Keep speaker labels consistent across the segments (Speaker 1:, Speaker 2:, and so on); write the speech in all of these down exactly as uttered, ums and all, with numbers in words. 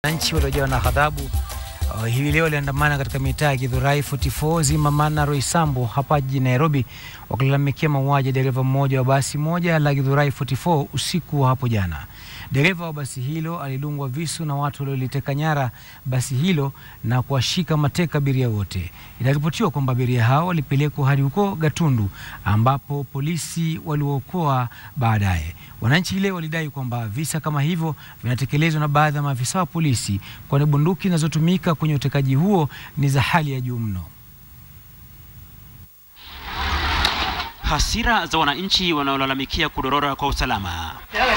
Speaker 1: Wananchi waliojawa na ghadhabu uh, hivi leo waliandamana katika mitaa ya Vurumai arobaini na nne Roysambu hapa jijini Nairobi wakilalamikia mauaji ya dereva mmoja wa basi moja la Vurumai arobaini na nne usiku wa hapo jana. Dereva wa basi hilo alidungwa visu na watu walioliteka nyara basi hilo na kuwashika mateka abiria wote. Inaripotiwa kwamba abiria hao walipelekwa hadi huko Gatundu ambapo polisi waliwaokoa baadaye. Wananchi leo walidai kwamba visa kama hivyo vinatekelezwa na baadhi ya maafisa wa polisi, kwani bunduki zinazotumika kwenye utekaji huo ni za hali ya juu mno.
Speaker 2: Hasira za wananchi wanaolalamikia kudorora kwa usalama.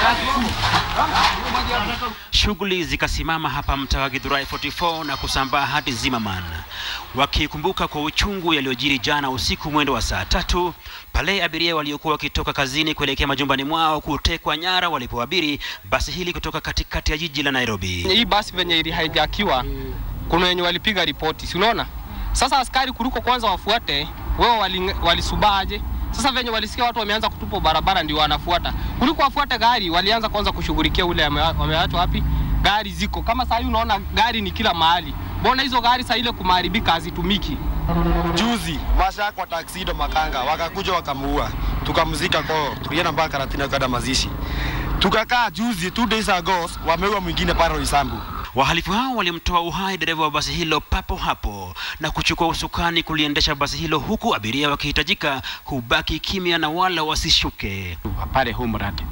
Speaker 2: Shughuli zikasimama hapa mtaa wa Vurumai arobaini na nne na kusambaa hadi Zimmerman, wakikumbuka kwa uchungu yaliyojiri jana usiku mwendo wa saa tatu pale abiria waliokuwa wakitoka kazini kuelekea majumbani mwao kutekwa nyara walipoabiri basi hili kutoka katikati ya jiji la Nairobi.
Speaker 3: Hii basi venye ili haijakiwa kuna wenye walipiga ripoti, si unaona? Sasa askari kuruko kwanza wafuate, wao walisubaje? Wali Sasa venye walisikia watu wameanza kutupa barabara ndio wanafuata. Kuliko wafuate gari, walianza kwanza kushughulikia ule wameacha wapi? Gari ziko. Kama sasa unaona gari ni kila mahali. Mbona hizo gari sasa ile kumaharibika hazitumiki?
Speaker 4: Juzi masha kwa taksido makanga wakakuja wakamuua. Tukamzika kwao. Tulienda mpaka Karatina kada mazishi. Tukakaa juzi two days ago wameua mwingine pale Roysambu.
Speaker 2: Wahalifu hao walimtoa uhai dereva wa basi hilo papo hapo na kuchukua usukani kuliendesha basi hilo, huku abiria wakihitajika kubaki kimya na wala wasishuke
Speaker 3: pale Humrad.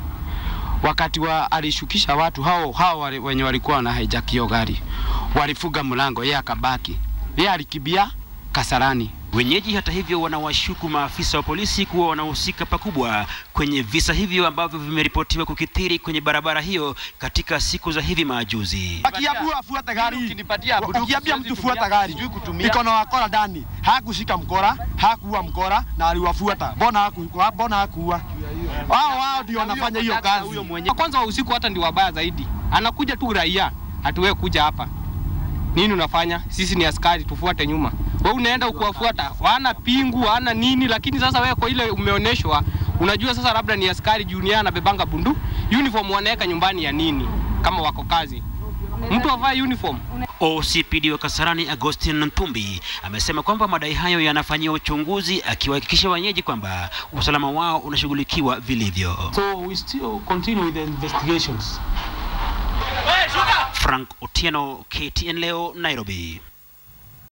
Speaker 3: Wakati wa alishukisha watu hao hao wenye walikuwa na hijack hiyo gari, walifuga mlango, yeye akabaki. Yeye alikibia Kasarani.
Speaker 2: Wenyeji hata hivyo wanawashuku maafisa wa polisi kuwa wanahusika pakubwa kwenye visa hivyo ambavyo vimeripotiwa kukithiri kwenye barabara hiyo katika siku za hivi majuzi.
Speaker 4: Akiambiwa afuate gari, akiambia mtu fuata gari, iko na wakora ndani. Hakushika mkora, hakuua mkora na aliwafuata. Mbona hakuwa? Mbona hakuua? Wao wao ndio wanafanya hiyo kazi.
Speaker 3: Kwanza wa usiku hata ndio wabaya zaidi. Anakuja tu raia, hatuwe kuja hapa. Nini unafanya? Sisi ni askari, tufuate nyuma. Wewe unaenda ukuwafuata, wana pingu, wana nini, lakini sasa wewe kwa ile umeoneshwa, unajua sasa labda ni askari junior na bebanga bundu, uniform wanaweka nyumbani ya nini kama wako kazi? Mtu avae uniform.
Speaker 2: O C P D wa Kasarani Agustin Ntumbi amesema kwamba madai hayo yanafanyia uchunguzi, akiwahakikisha wenyeji kwamba usalama wao unashughulikiwa vilivyo.
Speaker 5: So we still continue with the investigations.
Speaker 2: Frank Otieno, K T N leo, Nairobi.